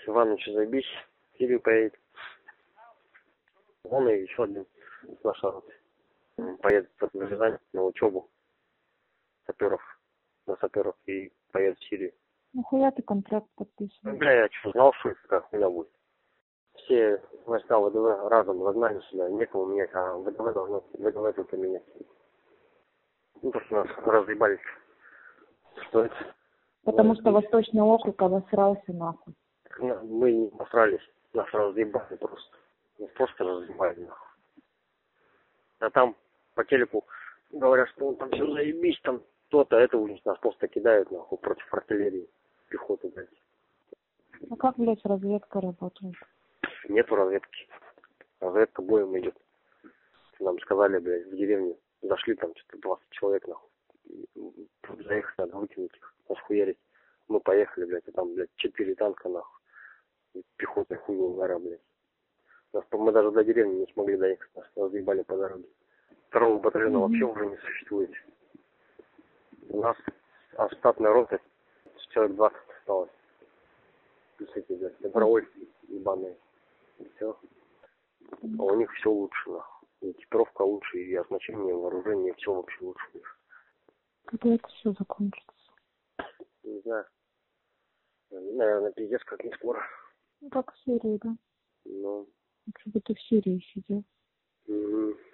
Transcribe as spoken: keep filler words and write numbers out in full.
Иванович, заебись, в Сирию поедет. Он и еще один с нашей роты. Поедет в Рязань на учебу саперов, на саперов и поедет в Сирию. Нахуя ты контракт подписывал? Бля, я что, знал, что это как у меня будет. Все войска ВДВ разом загнали сюда, некому менять, а ВДВ должно ВДВ только менять. Ну, то, что нас разъебались. Что это? Потому Ну, что Восточный округ обосрался нахуй. Мы не посрались, нас разъебали просто. Нас просто разъебали нахуй. А там по телеку говорят, что он там все заебись, там то-то, это у них нас просто кидают нахуй против артиллерии, пехоты, блядь. А как, блядь, разведка работает? Нету разведки. Разведка боем идет. Нам сказали, блядь, в деревне зашли там что-то двадцать человек, нахуй. Заехать надо, выкинуть их, расхуярить. Мы поехали, блядь, а там, блядь, четыре танка, нахуй. И пехота хуйня гора, блядь. Нас, мы даже до деревни не смогли доехать, нас разъебали по дороге. Второго батальона mm-hmm. вообще уже не существует. У нас а штатная рота человек двадцать осталось. Плюс эти, блядь, добровольцы ебаные. И все. А у них все лучше, нахуй. И экипировка лучше, и оснащение, вооружение, все вообще лучше у них. Когда это все закончится? Не знаю. Наверное, пиздец, как не скоро. Ну, как в Сирии, да? Ну. Лучше бы ты в Сирии сидел. Mm-hmm.